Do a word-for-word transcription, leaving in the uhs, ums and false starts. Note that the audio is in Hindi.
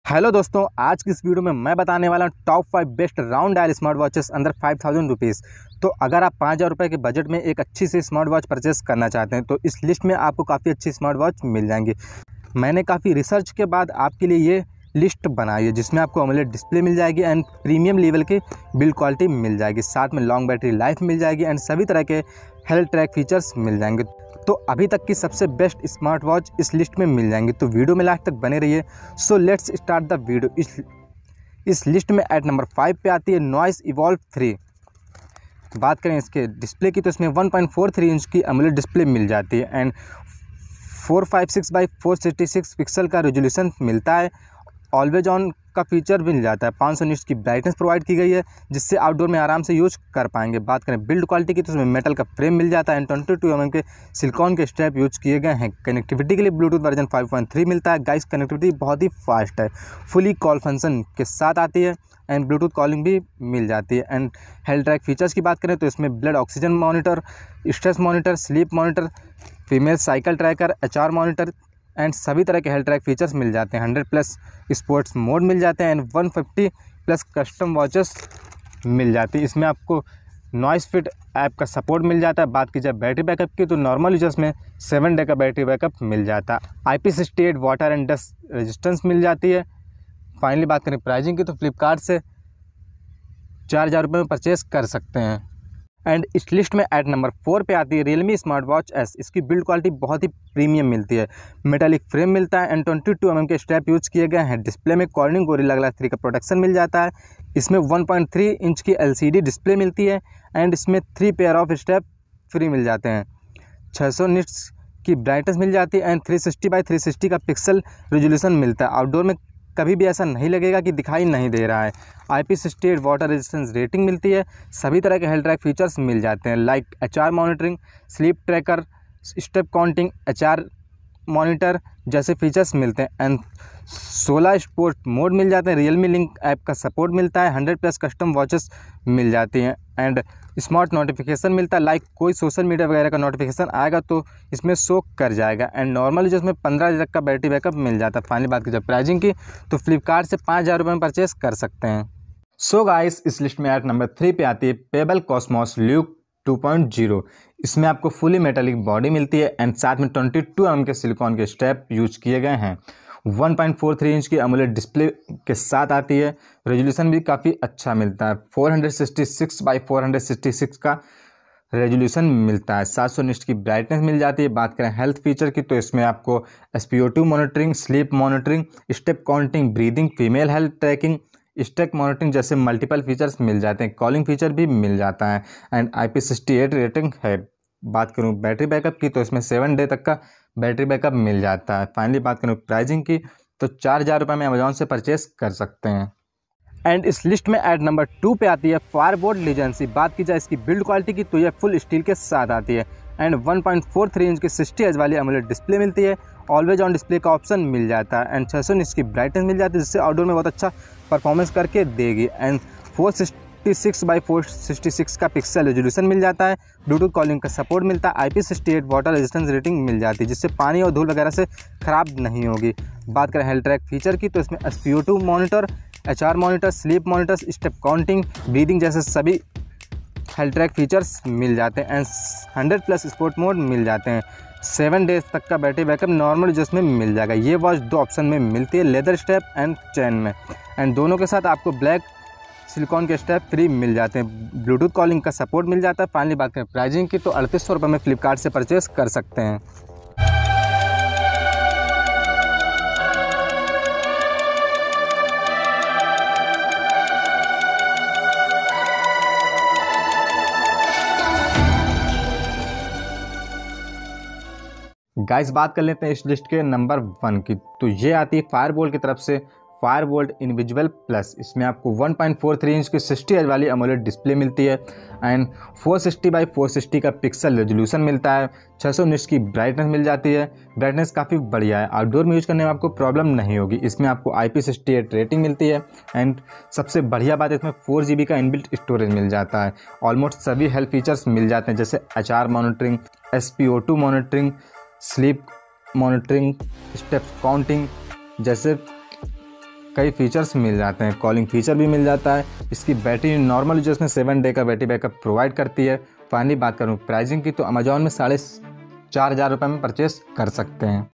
हेलो दोस्तों, आज की इस वीडियो में मैं बताने वाला हूँ top five best round dial smart watches अंदर फाइव थाउजेंड रुपीज़। तो अगर आप पाँच हज़ार रुपये के बजट में एक अच्छी सी स्मार्ट वॉच परचेस करना चाहते हैं तो इस लिस्ट में आपको काफ़ी अच्छी स्मार्ट वॉच मिल जाएंगी। मैंने काफ़ी रिसर्च के बाद आपके लिए ये लिस्ट बनाई है जिसमें आपको अमोलेड डिस्प्ले मिल जाएगी एंड प्रीमियम लेवल की बिल्ड क्वालिटी मिल जाएगी, साथ में लॉन्ग बैटरी लाइफ मिल जाएगी एंड सभी तरह के हेल्थ ट्रैक फीचर्स मिल जाएंगे। तो अभी तक की सबसे बेस्ट स्मार्ट वॉच इस लिस्ट में मिल जाएंगी, तो वीडियो में लास्ट तक बने रहिए। So let's start the video. इस इस लिस्ट में एट नंबर फाइव पे आती है नॉइस इवॉल्व थ्री। बात करें इसके डिस्प्ले की तो इसमें one point four three inch की अमोलेड डिस्प्ले मिल जाती है and four five six by four sixty six pixel का रेजोल्यूशन मिलता है। ऑलवेज ऑन का फीचर मिल जाता है। पाँच सौ निट्स की ब्राइटनेस प्रोवाइड की गई है जिससे आउटडोर में आराम से यूज कर पाएंगे। बात करें बिल्ड क्वालिटी की तो उसमें मेटल का फ्रेम मिल जाता है and twenty two M M के सिलिकॉन के स्ट्रैप यूज किए गए हैं। कनेक्टिविटी के लिए Bluetooth version five point three मिलता है। गाइस कनेक्टिविटी बहुत ही फास्ट है, फुली कॉल फंक्शन के साथ आती है एंड ब्लूटूथ कॉलिंग भी मिल जाती है। एंड हेल्थ ट्रैक फीचर्स की बात करें तो इसमें blood oxygen monitor, stress monitor, sleep monitor, female cycle tracker, H R monitor and सभी तरह के हेल्थ ट्रैक फीचर्स मिल जाते हैं। हंड्रेड प्लस स्पोर्ट्स मोड मिल जाते हैं and one fifty plus custom watches मिल जाती है। इसमें आपको नॉइस फिट ऐप का सपोर्ट मिल जाता है। बात की जाए बैटरी बैकअप की तो नॉर्मल यूजर्स में सेवन डे का बैटरी बैकअप मिल जाता है। I P sixty eight water and dust resistance मिल जाती है। फाइनली बात करें प्राइसिंग की तो फ्लिपकार्ट से चार हज़ार रुपये में परचेस कर सकते हैं। एंड इस लिस्ट में एट नंबर फोर पे आती है रियलमी स्मार्ट वॉच एस। इसकी बिल्ड क्वालिटी बहुत ही प्रीमियम मिलती है। मेटालिक फ्रेम मिलता है and twenty two M M के स्ट्रैप यूज किए गए हैं। डिस्प्ले में कॉर्निंग गोरिल्ला ग्लास थ्री का प्रोटेक्शन मिल जाता है। इसमें वन पॉइंट थ्री इंच की एल सी डी डिस्प्ले मिलती है एंड इसमें three pair of strap free मिल जाते हैं। छः सौ निट्स की ब्राइटनेस मिल जाती है and three sixty by three sixty का पिक्सल रेजोल्यूशन मिलता है। आउटडोर में कभी भी ऐसा नहीं लगेगा कि दिखाई नहीं दे रहा है। I P sixty eight water resistance rating मिलती है। सभी तरह के हेल्थ ट्रैक फीचर्स मिल जाते हैं like H R monitoring, sleep tracker, step counting, H R monitor जैसे फीचर्स मिलते हैं एंड सोलह स्पोर्ट मोड मिल जाते हैं। रियलमी लिंक ऐप का सपोर्ट मिलता है। हंड्रेड प्लस कस्टम वॉचेस मिल जाती हैं एंड स्मार्ट नोटिफिकेशन मिलता है लाइक कोई सोशल मीडिया वगैरह का नोटिफिकेशन आएगा तो इसमें शो कर जाएगा एंड नॉर्मली जिसमें पंद्रह तक का बैटरी बैकअप मिल जाता है। फाइनली बात की जाए प्राइसिंग की तो फ्लिपकार्ट से पाँच हज़ार रुपये में परचेस कर सकते हैं। सो गाइस इस लिस्ट में एट नंबर थ्री पे आती है Pebble Cosmos Luxe two point zero. इसमें आपको फुली मेटालिक बॉडी मिलती है एंड साथ में ट्वेंटी टू एम एम के सिलिकॉन के स्ट्रैप यूज किए गए हैं। One point four three inch की अमोलेड डिस्प्ले के साथ आती है। रेजोल्यूशन भी काफ़ी अच्छा मिलता है। Four sixty six by four sixty six का रेजोल्यूशन मिलता है। सात सौ निट्स की ब्राइटनेस मिल जाती है। बात करें हेल्थ फीचर की तो इसमें आपको S P O two monitoring, sleep monitoring, step counting, breathing, female health tracking, stake monitoring जैसे मल्टीपल फीचर्स मिल जाते हैं। कॉलिंग फीचर भी मिल जाता है and I P sixty eight rating है। बात करूं बैटरी बैकअप की तो इसमें सेवन डे तक का बैटरी बैकअप मिल जाता है। फाइनली बात करूं प्राइसिंग की तो चार हज़ार रुपये में अमेजोन से परचेस कर सकते हैं। एंड इस लिस्ट में एट नंबर टू पे आती है फायरबोल्ट लीजेंसी। बात की जाए इसकी बिल्ड क्वालिटी की तो यह फुल स्टील के साथ आती है and one point four three inch की सिक्सटी एच वाली अमोलेड डिस्प्ले मिलती है। ऑलवेज ऑन डिस्प्ले का ऑप्शन मिल जाता है एंड छः सौ निट्स की ब्राइटनेस मिल जाती है जिससे आउटडोर में बहुत अच्छा परफॉर्मेंस करके देगी and four sixty six by four sixty six का पिक्सल रेजोल्यूशन मिल जाता है। ब्लूटूथ कॉलिंग का सपोर्ट मिलता है। I P sixty eight water resistance rating मिल जाती है जिससे पानी और धूल वगैरह से ख़राब नहीं होगी। बात करें हेल्थ ट्रैक फीचर की तो इसमें S P O two monitor, H R monitor, sleep monitor, step counting, breathing जैसे सभी हेल्थ ट्रैक फीचर्स मिल जाते हैं and hundred plus sport mode मिल जाते हैं। सेवन डेज तक का बैटरी बैकअप नॉर्मल जिसमें मिल जाएगा। ये वॉच दो ऑप्शन में मिलती है, लेदर स्ट्रैप एंड चैन में एंड दोनों के साथ आपको ब्लैक सिलिकॉन के स्ट्रैप फ्री मिल जाते हैं। ब्लूटूथ कॉलिंग का सपोर्ट मिल जाता है। फाइनली बात करें प्राइसिंग की तो अड़तीस सौ रुपये में फ्लिपकार्ट से परचेस कर सकते हैं। गाइस बात कर लेते हैं इस लिस्ट के नंबर वन की तो ये आती है फायरबोल्ट की तरफ से फायरबोल्ट इनविजिबल प्लस। इसमें आपको one point four three inch की सिक्सटी एच वाली अमोलेड डिस्प्ले मिलती है and four sixty by four sixty का पिक्सल रेजोल्यूशन मिलता है। छः सौ निट्स की ब्राइटनेस मिल जाती है। ब्राइटनेस काफ़ी बढ़िया है, आउटडोर में यूज़ करने में आपको प्रॉब्लम नहीं होगी। इसमें आपको I P sixty eight rating मिलती है एंड सबसे बढ़िया बात है इसमें फोर जी बी का इनबिल्ट स्टोरेज मिल जाता है। ऑलमोस्ट सभी हेल्थ फीचर्स मिल जाते हैं जैसे H R monitoring, S P O two monitoring, sleep monitoring, step counting जैसे कई फीचर्स मिल जाते हैं, कॉलिंग फीचर भी मिल जाता है। इसकी बैटरी नॉर्मल यूजर्स में सेवन डे का बैटरी बैकअप प्रोवाइड करती है। फाइनली बात करूँ प्राइसिंग की, तो अमेजॉन में साढ़े चार हज़ार रुपये में परचेस कर सकते हैं।